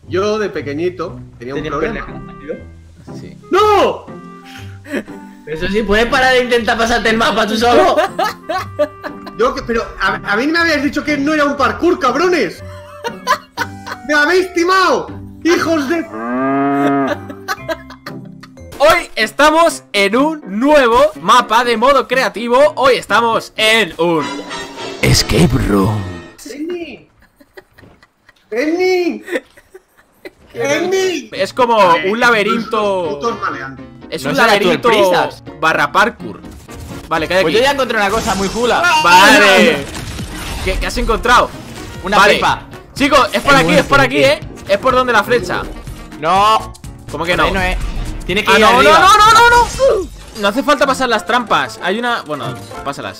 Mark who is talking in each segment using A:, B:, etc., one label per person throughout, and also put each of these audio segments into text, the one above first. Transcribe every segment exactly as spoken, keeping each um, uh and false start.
A: Yo de pequeñito tenía un
B: Tenía
A: problema.
B: peleas.
C: Sí.
A: ¡No!
B: Eso sí, ¿puedes parar de intentar pasarte el mapa tú solo?
A: Yo que, pero a, a mí me habías dicho que no era un parkour, cabrones. ¡Me habéis timado! ¡Hijos de...
C: Hoy estamos en un nuevo mapa de modo creativo. Hoy estamos en un escape room.
A: ¡Penny! ¡Penny! ¡Penny!
C: Es como un laberinto.
A: Putos maleantes.
C: Es
B: ¿No
C: un
B: será tú el
C: laberinto
B: Prisas?
C: barra parkour. Vale, cae
B: Pues
C: aquí.
B: yo ya encontré una cosa muy chula.
C: Vale. ¿Qué, qué has encontrado?
B: Una
C: Vale.
B: pipa.
C: Chicos, es por
B: Es
C: aquí,
B: bueno,
C: es por aquí, eh. Es por donde la flecha.
B: No.
C: ¿Cómo que
B: Por
C: no?
B: ahí no es. Tiene que
C: Ah,
B: ir
C: no, no,
B: arriba.
C: no, no, no, no. No hace falta pasar las trampas. Hay una. Bueno, pásalas.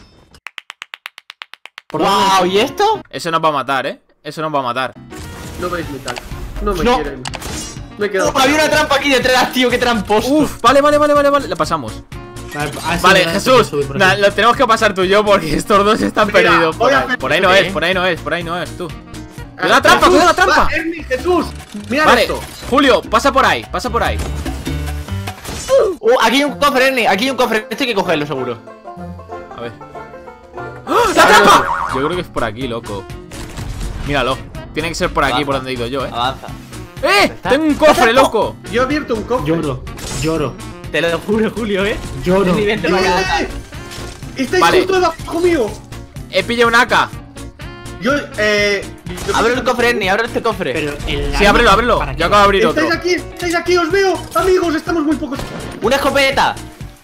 B: Wow, ¿y esto?
C: Eso nos va a matar, eh. Eso nos va a matar.
A: No veis mi tal. No me
B: No.
A: quieren. Me he quedado.
B: Oh, había una trampa aquí detrás, tío, qué tramposo.
C: Uf, vale, vale, vale, vale, vale. La pasamos.
D: Ah, sí,
C: Vale,
D: verdad,
C: Jesús,
D: subir por
C: na-
D: aquí.
C: lo tenemos que pasar tú y yo porque estos dos están
A: Mira,
C: perdidos por
A: voy a
C: ahí.
A: hacer-
C: Por ahí no
B: ¿Qué?
C: es, por ahí no es, por ahí no es, tú.
A: Ah,
C: ¡Cuidado la trampa,
A: Jesús,
C: cuidado la trampa!
A: va, Ernie, Jesús, mira
C: Vale,
A: esto.
C: Julio, pasa por ahí, pasa por ahí.
B: Uh, aquí hay un cofre, Ernie. Aquí hay un cofre. Este hay que cogerlo, seguro.
C: A ver. ¡Ah! ¡La trampa! Yo creo que es por aquí, loco. Míralo. Tiene que ser por aquí,
B: Avanza.
C: por donde he ido yo, eh.
B: Avanza.
C: ¡Eh! ¡Tengo un cofre, loco!
A: Yo he abierto un cofre.
D: Lloro, lloro,
B: Te lo juro, Julio, eh.
D: lloro.
B: Ernie, vente para acá.
A: ¡Eh! Estáis
C: Vale.
A: justo debajo mío.
C: He pillado un A K.
A: Yo, eh. yo-
B: Abre el cofre, Ernie, abre este cofre.
D: Pero el
C: Sí, ábrelo, ábrelo.
D: ¿para
C: Yo
D: qué?
C: acabo de abrir otro.
A: Estáis aquí, estáis aquí, os veo. Amigos, estamos muy pocos.
B: Una escopeta.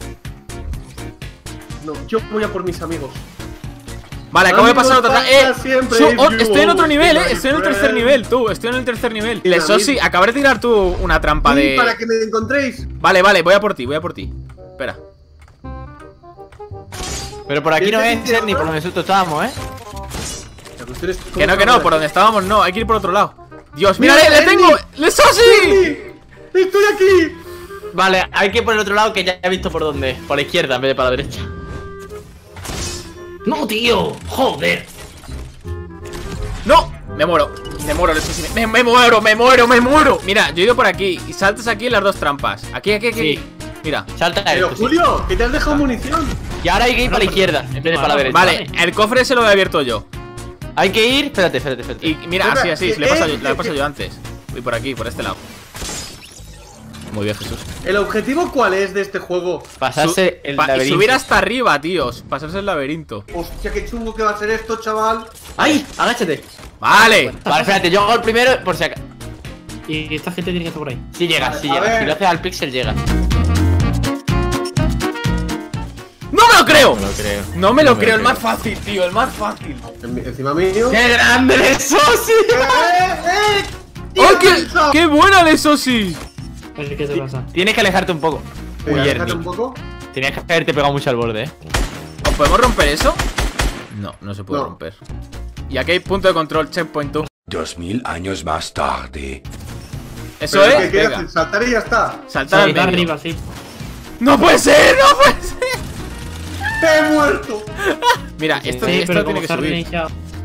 A: No, yo voy a por mis amigos.
C: Vale, acabo de pasar
A: Amigos,
C: otra. Eh,
A: para siempre,
C: su-
A: if
C: oh,
A: you
C: estoy en otro
A: always
C: nivel,
A: be
C: eh.
A: my
C: Estoy en el tercer
A: friend.
C: nivel, tú. Estoy en el tercer nivel.
A: Mira,
C: Eso sí,
A: mira.
C: acabé de tirar tú una trampa
A: Sí,
C: de.
A: para que me encontréis.
C: Vale, vale, voy a por ti, voy a por ti. Espera.
B: Pero por aquí no
A: ¿Tienes
B: es,
A: que
B: Ernie, por donde nosotros estábamos, eh.
A: La cuestión es
C: Que
A: cómo
C: no, que no,
A: saber.
C: por donde estábamos no, hay que ir por otro lado. Dios, mira,
A: Mira,
C: le, le
A: Ernie.
C: tengo. ¡Le Sosi!
A: ¡Ernie! ¡Estoy aquí!
B: Vale, hay que ir por el otro lado que ya he visto por dónde. Por la izquierda en vez de para la derecha.
D: No, tío, joder.
C: ¡No! Me muero, me muero, le Sosi, me, me muero, me muero, me muero. Mira, yo he ido por aquí y saltas aquí en las dos trampas. Aquí, aquí, aquí.
B: Sí.
C: Mira.
B: Salta
A: Pero
B: esto, sí.
A: Julio, que te has dejado munición.
B: Y ahora hay que ir para la izquierda en vez de para la derecha.
C: Vale, el cofre ese lo he abierto yo.
B: Hay que ir. Espérate, espérate, espérate.
C: Y mira,
A: Espera,
C: así, así,
A: que-
C: le he pasado,
A: eh,
C: yo, le he
A: que-
C: pasado yo antes. Voy por aquí, por este lado. Muy bien, Jesús.
A: ¿El objetivo cuál es de este juego?
B: Pasarse el
C: Pa- y
B: laberinto.
C: subir hasta arriba, tíos. Pasarse el laberinto.
A: Hostia, qué chungo que va a ser esto, chaval.
B: ¡Ay! Agáchate.
C: Vale.
B: Vale, espérate, yo hago el primero por si acaso.
D: Y esta gente tiene que estar por ahí.
B: Si llegas,
A: Vale,
B: si
A: a
B: llegas.
A: ver.
B: Si lo haces al pixel, llega.
C: ¡No me lo creo!
B: No lo creo.
C: No me lo
B: No me
C: creo,
B: lo
C: el más fácil, tío, el más fácil.
A: En- Encima mío.
B: ¡Qué grande eso, sí!
A: ¡Eh, eh!
C: ¡Oh,
A: ¡Tío,
C: qué,
A: pensado!
C: qué buena de eso sí!
D: A ver qué te pasa.
B: Tienes que alejarte un poco.
A: Venga,
B: Uy,
A: déjate
B: Ernie.
A: un poco.
B: Tenías que haberte pegado mucho al borde, eh.
C: ¿Os podemos romper eso? No, no se puede
A: No.
C: romper. Y aquí hay punto de control, checkpoint tú.
E: Dos mil años más tarde.
C: Eso
A: Pero, ¿qué
C: es.
A: quieres
C: Venga,
A: hacer? Saltar y ya está.
C: saltar al
D: Está
C: medio.
D: arriba, sí.
C: ¡No puede ser! ¡No puede ser!
A: ¡Te he muerto!
C: Mira, esto,
D: Sí,
C: esto
D: pero
C: tiene
D: como
C: que
D: está
C: subir.
D: reiniciado.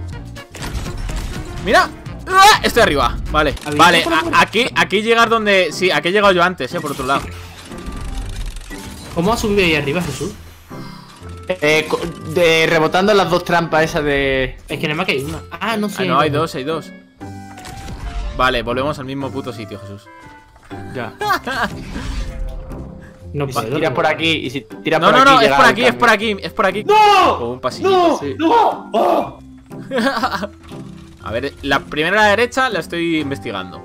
C: ¡Mira! ¡Ah! Estoy arriba. Vale,
D: ¿Habéis
C: vale.
D: ido por la
C: a-
D: puerta?
C: aquí, aquí llegar donde. Sí, aquí he llegado yo antes, eh, por otro lado.
D: ¿Cómo has subido ahí arriba, Jesús?
B: Eh, co- de rebotando las dos trampas esas de.
D: Es que nada más que hay una. Ah, no sé.
C: Ah, no, hay dos, hay dos. Vale, volvemos al mismo puto sitio, Jesús.
B: Ya.
D: No
B: Y si
D: puedo.
B: tiras por aquí y si tiras
C: No,
B: por
C: no,
B: aquí.
C: no, es
B: llega
C: por
B: al
C: aquí, es
B: cambio.
C: por aquí, es por aquí.
A: ¡No!
C: Como un pasillito.
A: ¡No!
C: Sí.
A: ¡No! ¡Oh!
C: A ver, la primera a la derecha la estoy investigando.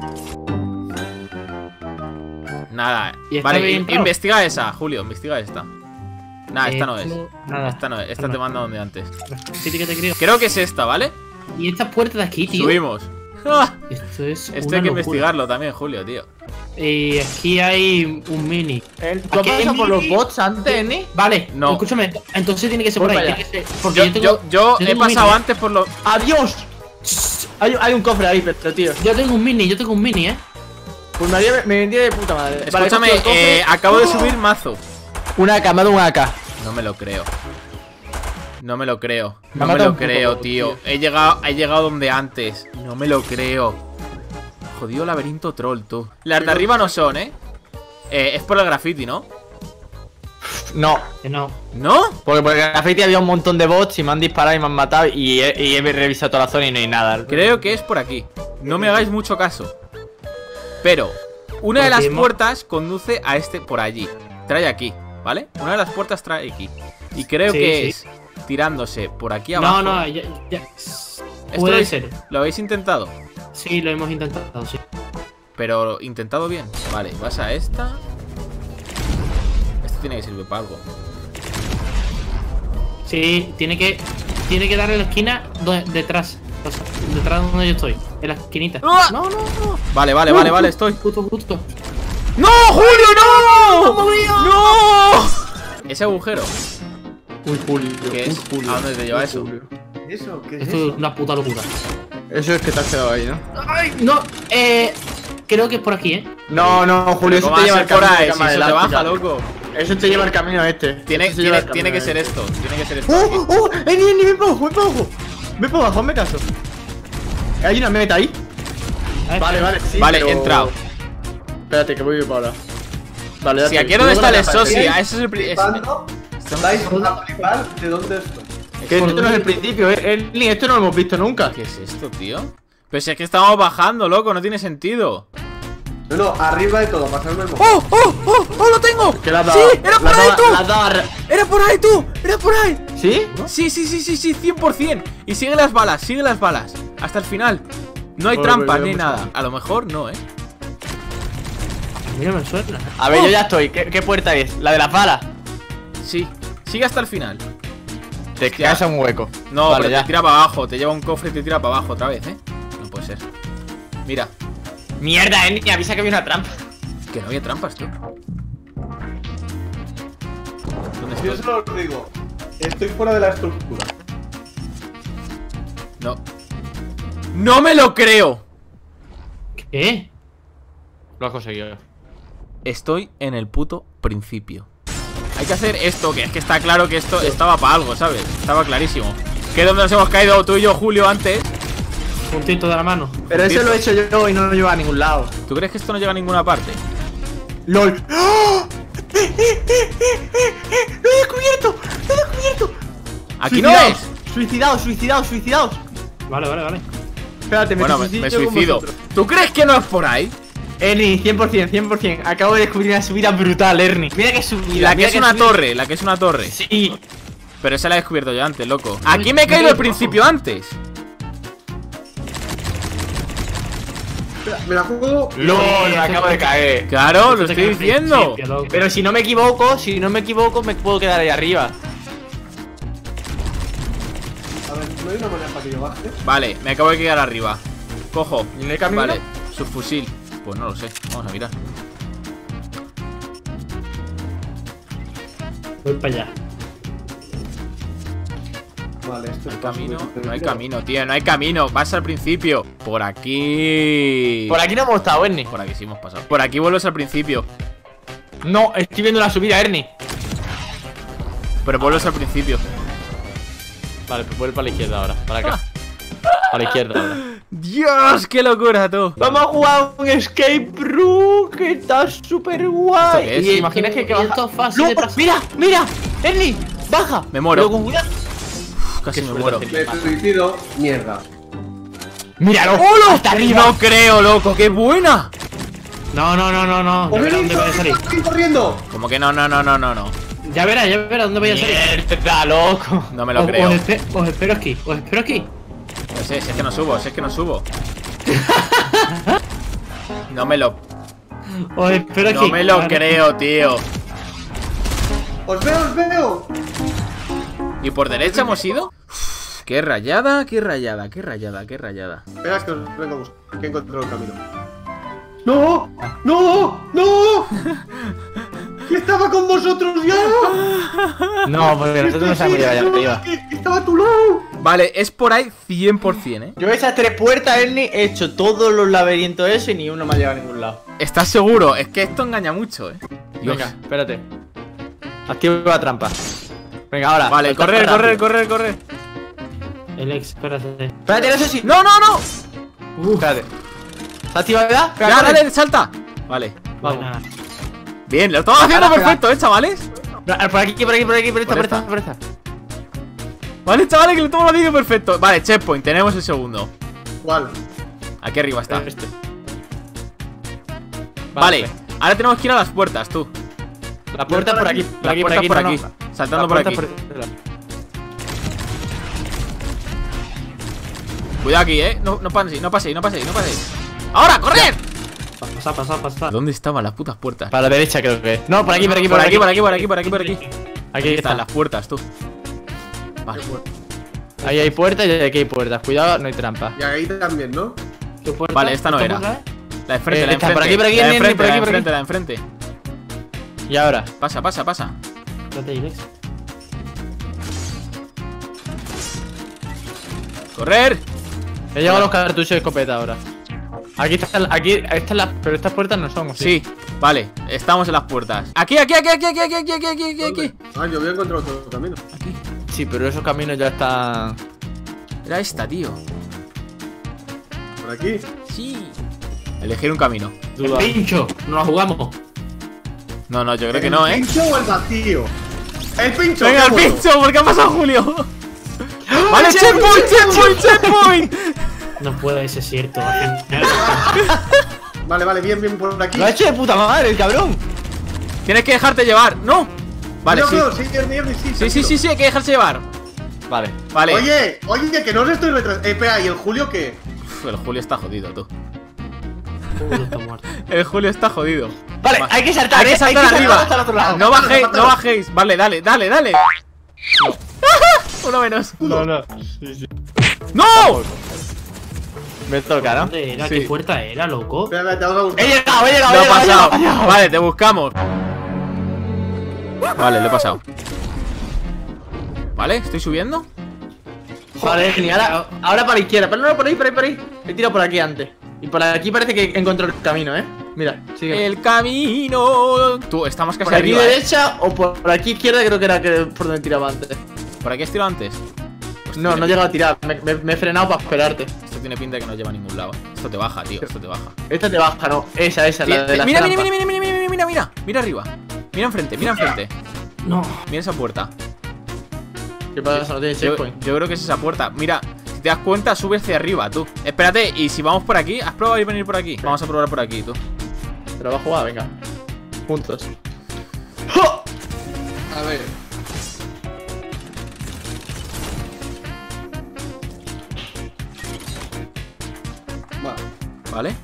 C: Nada.
D: ¿Y está
C: Vale,
D: bien
C: in-
D: entrado?
C: investiga esa, Julio, investiga esta. Nah, esta no es.
D: Esto- Nada.
C: Esta no es, esta
D: Anda.
C: te manda donde antes.
D: Sí, que te creo.
C: Creo que es esta, ¿vale?
D: Y esta puerta de aquí, tío.
C: Subimos. Ah,
D: Esto es.
C: Esto
D: una
C: hay que
D: locura.
C: investigarlo también, Julio, tío.
D: Y aquí hay un mini.
B: ¿Tú
D: Aquí
B: has
D: hay
B: pasado por los
D: mini.
B: bots antes, Ernie?
D: Vale,
C: No.
D: escúchame. Entonces tiene que ser por
B: Voy
D: ahí.
B: para
D: tiene que ser- porque
C: Yo,
D: yo, tengo,
C: yo, yo he
D: tengo un
C: pasado
D: mini,
C: antes por los.
B: ¡Adiós! Hay, hay un cofre ahí, pero tío.
D: ¿eh? Yo tengo un mini, yo tengo un mini, eh.
B: Pues me, haría- me vendría de puta madre. Vale,
C: Escúchame,
B: he cogido el cofre.
C: eh, acabo de subir mazo.
B: Una A K, me ha dado una A K.
C: No me lo creo. No me lo creo.
B: Me ha
C: No me
B: matado
C: lo
B: un poco,
C: creo, tío.
B: tío.
C: He llegado, he llegado donde antes. No me lo creo. jodido laberinto troll, tú. Las de arriba no son, ¿eh? eh es por el graffiti, ¿no?
B: No.
D: Que no.
C: ¿No?
B: Porque por el graffiti había un montón de bots y me han disparado y me han matado. Y he, y he revisado toda la zona y no hay nada.
C: Creo que es por aquí. No me hagáis mucho caso. Pero una de las puertas conduce a este por allí. Trae aquí, ¿vale? Una de las puertas trae aquí. Y creo
D: Sí,
C: que
D: sí.
C: es tirándose por aquí abajo.
D: No, no, ya, ya.
C: ¿Esto
D: Puede
C: lo,
D: ser.
C: ¿Lo habéis intentado?
D: Sí, lo hemos intentado, sí.
C: Pero intentado bien. Vale, vas a esta. Esto tiene que servir para algo.
D: Sí, tiene que. Tiene que darle la esquina donde- detrás. O sea, detrás de donde yo estoy. En la esquinita.
C: ¡Ah!
D: No, no, no.
C: Vale, vale, vale, vale, estoy.
D: Justo, justo.
C: ¡No, Julio, no! ¡No! Ese agujero,
B: Uy, Julio.
C: ¿qué es? ¿A dónde te lleva eso?
A: ¿Eso? ¿Qué es
D: Esto es
A: eso?
D: una puta locura.
B: Eso es que te has quedado ahí, ¿no?
D: Ay, no, eh. Creo que es por aquí, ¿eh?
B: No, no, Julio, eso
C: ¿Cómo
B: te
C: va
B: lleva
C: a
B: el
C: ser por
B: camino
C: ahí?
B: de
C: Si
B: cama
C: eso te
B: elástica.
C: baja, loco.
B: Eso te lleva el camino este.
C: Tiene,
B: Eso te lleva
C: tiene,
B: el
C: tiene
B: camino
C: que ser
B: este.
C: esto. Tiene que ser esto.
B: ¡Oh, oh! ¡Eni, Eni, ven para abajo, ven para abajo! Ven para abajo, hazme caso. ¿Hay una meta ahí?
D: A ver,
B: Vale, vale, sí,
C: Vale,
B: pero-
C: he entrado.
B: Espérate, que voy para ahora. Vale,
C: Si
B: date.
C: aquí es donde está el
B: Luego la
C: socia,
B: dejaré.
C: ese es el pri- es-
A: Flipando, vais a flipar de dónde estoy.
B: Que esto no es el principio, eh. Eni, esto no lo hemos visto nunca.
C: ¿Qué es esto, tío? Pero si es que estamos bajando, loco, no tiene sentido.
A: No, no, arriba de todo, pasarme el moco.
C: ¡Oh, oh, oh! ¡Oh, lo tengo!
B: ¿Qué le has dado?
C: ¡Sí! ¡Era por
B: Le has
C: ahí,
B: dado-
C: tú!
B: le has dado a re-
C: ¡Era por ahí, tú! ¡Era por ahí!
B: ¿Sí?
C: Sí, sí, sí, sí, sí, cien por cien. Y sigue las balas, sigue las balas. Hasta el final. No hay
B: Vale,
C: trampas
B: vale,
C: ni
B: vamos.
C: nada. A lo mejor no, ¿eh?
D: Mira, me suena.
B: A ver, yo ya estoy. ¿Qué, qué puerta es? ¿La de las balas?
C: Sí. Sigue hasta el final.
B: Te quedas a un hueco.
C: No,
B: Vale,
C: pero
B: ya.
C: te tira para abajo. Te lleva un cofre y te tira para abajo otra vez, ¿eh? No puede ser. Mira.
B: Mierda, Eni, avisa que había una trampa.
C: Que no había trampas, tú. ¿Dónde
A: Yo
C: estoy?
A: solo os digo, estoy fuera de la estructura.
C: No. ¡No me lo creo!
D: ¿Qué?
B: Lo has conseguido.
C: Estoy en el puto principio. Hay que hacer esto, que es que está claro que esto estaba para algo, ¿sabes? Estaba clarísimo. Que es donde nos hemos caído tú y yo, Julio, antes.
D: Puntito de la mano.
B: Pero eso lo he hecho yo y no lo lleva a ningún lado.
C: ¿Tú crees que esto no llega a ninguna parte?
B: LOL. ¡Oh! ¡Eh, eh, eh, eh, eh, eh! ¡Lo he descubierto! ¡Lo he descubierto!
C: ¡Aquí no
B: Suicidaos,
C: es!
B: Suicidaos, suicidaos, suicidaos.
D: Vale, vale, vale.
B: Espérate, me
C: Bueno, me,
B: suicido
C: me
B: con
C: suicido.
B: vosotros.
C: ¿Tú crees que no es por ahí?
B: Ernie, cien por cien, cien por cien. Acabo de descubrir una subida brutal, Ernie. Mira que subida.
C: La que
B: mira
C: es una
B: subida.
C: torre, la que es una torre.
B: Sí.
C: Pero esa la he descubierto yo antes, loco. Aquí me he caído al principio antes.
A: Espera, me la juego.
B: LOL, me acabo de caer.
C: Claro, lo
D: Esto te
C: estoy
D: queda al
C: diciendo.
D: principio, loco.
B: Pero si no me equivoco, si no me equivoco, me puedo quedar ahí arriba.
A: A ver, ¿no hay una manera para que yo baje?
C: Vale, me acabo de quedar arriba. Cojo.
B: ¿Y en el camino?
C: Vale, subfusil. Pues no lo sé. Vamos a mirar.
D: Voy para allá.
A: Vale, esto
C: No hay
A: es
C: camino,
A: súper
C: no hay
A: sencillo.
C: camino, tío, no hay camino. Vas al principio. Por aquí.
B: Por aquí no hemos estado, Ernie.
C: Por aquí sí hemos pasado. Por aquí vuelves al principio.
B: No, estoy viendo la subida, Ernie.
C: Pero vuelves al principio.
B: Vale, pues vuelve para la izquierda ahora. Para acá. Para la izquierda ahora.
C: Dios, qué locura, tú.
B: Vamos a jugar un escape room que está súper guay.
C: ¿Esto qué es?
B: ¿Y te imaginas que, que
D: Y
B: baja?
D: esto es fácil
B: ¡No!
D: de pasar.
B: ¡Mira! ¡Mira! ¡Ernie! ¡Baja!
C: Me muero.
B: Pero con cuidado.
C: Uf, casi
B: Qué
C: me
B: suerte
C: muero.
B: has
A: Me suicido, mierda.
B: ¡Míralo!
C: ¡Hola!
B: ¡Hasta arriba!
C: No creo, loco, qué buena.
D: No, no, no, no, no. Ya
A: ¡Os
D: verás dónde voy a
A: venís
D: salir.
A: corriendo, corriendo!
C: Como que no, no, no, no, no, no.
D: Ya verás, ya verás dónde voy a salir.
B: ¡Mierda, loco!
C: No me lo
D: Os,
C: creo.
D: os espe- os espero aquí, os espero aquí.
C: No sé, si es que no subo, si es que no subo. No me lo,
D: Os espero aquí.
C: no me lo
D: Vale.
C: creo, tío.
A: ¡Os veo, os veo!
C: ¿Y por derecha hemos ido? Uf, qué rayada, qué rayada, qué rayada, qué rayada.
A: Espera, es que os vengo a buscar, que he encontrado el camino. ¡No! ¡No! ¡No! ¡Que estaba con vosotros ya!
B: No, porque nosotros no sabemos llegar allá arriba.
A: ¡Que que estaba a tu lado!
C: Vale, es por ahí cien por cien, ¿eh?
B: Yo esas tres puertas, Ernie, he hecho todos los laberintos de eso y ni uno me ha llegado a ningún lado.
C: ¿Estás seguro? Es que esto engaña mucho, ¿eh? Dios.
B: Venga, espérate. Activo la trampa. Venga, ahora.
C: Vale,
B: salta
C: correr,
B: rápido.
C: correr, correr, correr.
D: El ex, espérate.
B: Espérate, no sé si.
C: ¡No, no, no!
B: Espérate. ¿Está activado ya?
C: Ya, dale, salta. Vale.
D: Buena.
C: Bien, lo estamos haciendo
B: Pega, pega.
C: perfecto, ¿eh, chavales?
B: Por aquí, por aquí, por aquí, por esta,
C: Por
B: por
C: esta.
B: esta, por esta.
C: Vale, chavales, que lo estamos haciendo perfecto. Vale, checkpoint, tenemos el segundo.
A: ¿Cuál?
C: Aquí arriba está.
B: Este.
C: Vale, ahora tenemos que ir a las puertas, tú.
B: La puerta por aquí, por
C: Las
B: aquí, por
C: puertas
B: aquí,
C: por
B: no,
C: aquí,
B: no.
C: saltando
B: La
C: por
B: puerta
C: aquí.
B: este lado.
C: Cuidado aquí, eh. No, no paséis, no paséis, no paséis, no paséis. ¡Ahora, correr!
D: Pasa, pasa, pasa.
C: ¿Dónde estaban las putas puertas?
B: Para la derecha creo que es. No, por aquí, por aquí,
C: Por aquí, por aquí, por aquí, por aquí, por aquí.
B: Aquí
C: Están
B: está.
C: las puertas, tú. Vale.
B: Ahí hay puertas y aquí hay puertas. Cuidado, no hay trampa.
A: Y ahí también, ¿no?
D: ¿Qué puerta?
C: Vale, esta no
D: ¿Esta
C: era.
D: puerta, eh?
C: La de enfrente,
B: Eh,
C: la de
B: está
C: enfrente.
B: por aquí, por aquí,
C: la de
B: nene,
C: enfrente,
B: por aquí,
C: la de
B: por aquí.
C: enfrente, la de enfrente.
B: Y ahora.
C: Pasa, pasa, pasa.
D: Espérate, Ibex.
C: ¡Correr!
B: He llegado los cartuchos de escopeta ahora. Aquí están, aquí, están las, pero estas puertas no son, ¿o
C: Sí, vale, estamos en las puertas. Aquí, aquí, aquí, aquí, aquí, aquí, aquí, aquí, aquí, aquí.
A: Ah, yo voy a encontrar otro camino.
C: Aquí.
B: Sí, pero esos caminos ya están.
C: Era esta, tío.
A: Por aquí.
C: Sí. Elegir un camino.
D: El pincho, no la jugamos.
C: No, no, yo creo que no,
A: ¿El
C: eh.
A: pincho o el vacío? El pincho.
C: Venga, el
A: qué bueno.
C: pincho, ¿por qué ha pasado Julio? Vale, checkpoint, checkpoint, checkpoint.
D: No puede ser cierto.
A: Vale, vale, bien, bien por aquí.
B: Lo ha hecho de puta madre, el cabrón.
C: Tienes que dejarte llevar. No. Vale,
A: no,
C: sí.
A: no, sí, Ernie, Ernie, sí,
C: Sí, sí, sí, sí, hay que dejarse llevar.
B: Vale.
C: Vale.
A: Oye, oye, que no os estoy retrasando. Eh, espera, ¿y el Julio qué?
C: Uf, el Julio está jodido, tú.
D: Julio está muerto.
C: El Julio está jodido.
B: Vale,
C: Va.
B: hay que saltar,
C: Hay que
B: eh,
C: saltar arriba.
B: hasta el otro lado.
C: No bajéis, no
A: Mátalo.
C: bajéis. Vale, dale, dale, dale. Uno menos.
B: No, no. Sí, sí.
C: ¡No!
B: Me toca, ¿no?
D: ¿Dónde era?
C: Sí.
D: ¿Qué puerta era, loco?
A: Espera, espera, te vamos a buscar.
B: He llegado, he llegado,
C: Lo
B: he
C: he
B: llegado, he
C: pasado.
B: llegado, he llegado.
C: Vale, te buscamos. Vale, lo he pasado. Vale, estoy subiendo.
B: Vale, genial. Ahora, ahora para la izquierda. Pero no, por ahí, por ahí, por ahí. He tirado por aquí antes. Y por aquí parece que encontré el camino, ¿eh? Mira, sigue.
C: El camino. Tú, estamos casi
B: Por aquí
C: arriba. ¿eh?
B: derecha o por, por aquí izquierda creo que era que por donde tiraba antes.
C: ¿Por aquí has tirado antes?
B: No, no he llegado a tirar. Me, me- me he frenado para esperarte.
C: Esto tiene pinta de que no lleva a ningún lado. Esto te baja, tío. Esto te baja.
B: Esta te baja, no. Esa, esa, la de
C: Mira,
B: la
C: mira, mira, mira, mira, mira, mira, mira, mira. Mira arriba. Mira enfrente, mira enfrente.
D: No.
C: Mira esa puerta.
B: ¿Qué pasa? No tiene
C: Yo,
B: checkpoint.
C: yo creo que es esa puerta. Mira, si te das cuenta, sube hacia arriba, tú. Espérate, y si vamos por aquí, ¿has probado ir venir por aquí? Vamos a probar por aquí, tú.
B: Pero va a jugar, venga. Juntos.
A: A ver. Vale.
C: ¿Vale?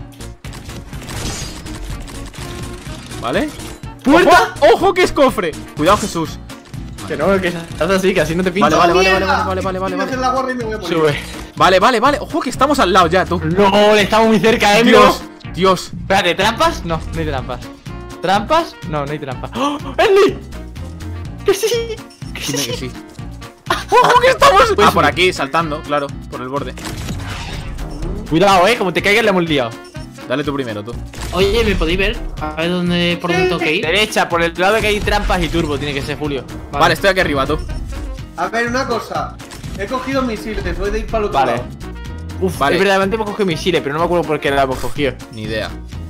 C: ¿Vale?
B: ¡Puerta!
C: ¡Ojo! ¡Ojo que es cofre! Cuidado, Jesús.
B: Que no, que estás así, que así no te pinta.
C: Vale, vale, vale,
A: ¡Mierda!
C: vale, vale, vale, vale,
A: Voy a hacer
C: vale.
A: la gorra y me voy a poner.
B: Sube.
C: Vale, vale, vale. Ojo que estamos al lado ya, tú.
B: No, estamos muy cerca, eh,
C: Dios, Dios.
B: Espérate, ¿trampas? No, no hay trampas. ¿Trampas? No, no hay trampas. ¡Oh! ¡Ernie! ¡Que sí! ¡Que
C: Dime
B: sí!
C: que sí. ¡Ojo que estamos!
B: Pues
C: Ah, por
B: sí.
C: aquí, saltando, claro, por el borde.
B: Cuidado, eh, como te caigas le hemos liado.
C: Dale tú primero, tú.
D: Oye, ¿me podéis ver? A ver dónde, por dónde tengo que ir.
B: Derecha, por el lado que hay trampas y turbo, tiene que ser Julio.
C: Vale, estoy aquí arriba, tú.
A: A ver, una cosa. He cogido misiles, voy a ir para el otro
B: Vale.
A: lado.
B: Uf,
C: Vale.
B: es verdad, antes hemos cogido misiles, pero no me acuerdo por qué la hemos cogido.
C: Ni idea.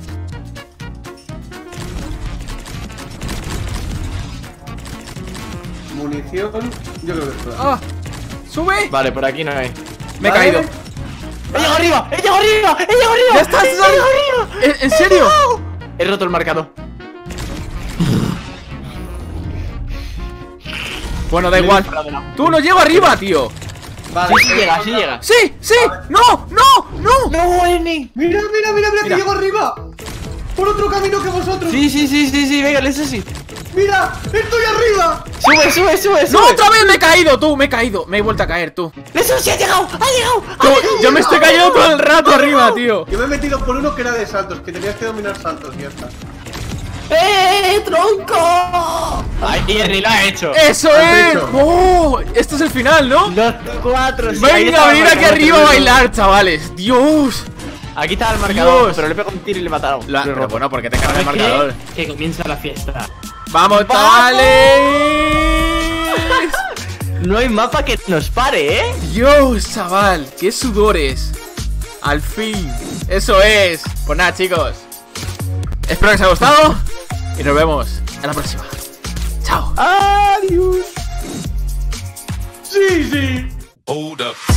A: Munición. Yo creo que es
C: ¡Ah! ¡Sube!
B: Vale, por aquí no hay.
C: Me he
A: Vale.
C: caído.
B: ¡He llegado arriba! ¡He llegado arriba! ¡He llegado arriba!
C: ¡Ya estás!
B: ¡He llegado arriba!
C: ¿En, en serio?
B: He roto el marcador.
C: Bueno, da igual. Tú no llego arriba, tío.
A: Vale.
B: Sí, sí llega, sí llega.
C: ¡Sí! ¡Sí! ¡No! ¡No! ¡No!
B: ¡No, Ernie!
A: Mira, mira, mira, mira, que
C: Mira.
A: llego arriba. Por otro camino que vosotros.
B: Sí, sí, sí, sí, sí, venga, eso sí.
A: Mira, estoy arriba.
B: Sube, sube, sube, sube.
C: ¡No! ¡Otra vez me he caído, tú! Me he caído. Me he vuelto a caer, tú.
B: ¡Eso sí ha llegado! ¡Ha llegado!
C: Tú, yo me estoy cayendo todo el rato arriba, tío.
A: Yo me he metido por uno que era de saltos, que tenías que dominar saltos y ya está.
B: ¡Eh, tronco! ¡Ay, Ernie lo ha hecho!
C: ¡Eso
A: Has
C: es!
A: hecho.
C: ¡Oh! Esto es el final, ¿no?
B: Los cuatro, sí, ahí
C: Venga,
B: estaba el
C: venir aquí
B: marcador,
C: arriba a
B: pero-
C: bailar, chavales. ¡Dios!
B: Aquí estaba el marcador,
C: Dios.
B: pero le pego un tiro y le mataron.
C: La-
B: Lo he
C: pero
B: roto.
C: bueno, porque te cargas el
D: ¿Sabes
C: marcador.
D: qué? Que comienza la fiesta.
C: ¡Vamos, chavales!
B: No hay mapa que nos pare, ¿eh?
C: Dios, chaval, qué sudores. Al fin. Eso es. Pues nada, chicos. Espero que os haya gustado. Y nos vemos en la próxima. Chao.
A: Sí, sí.
E: Hold up.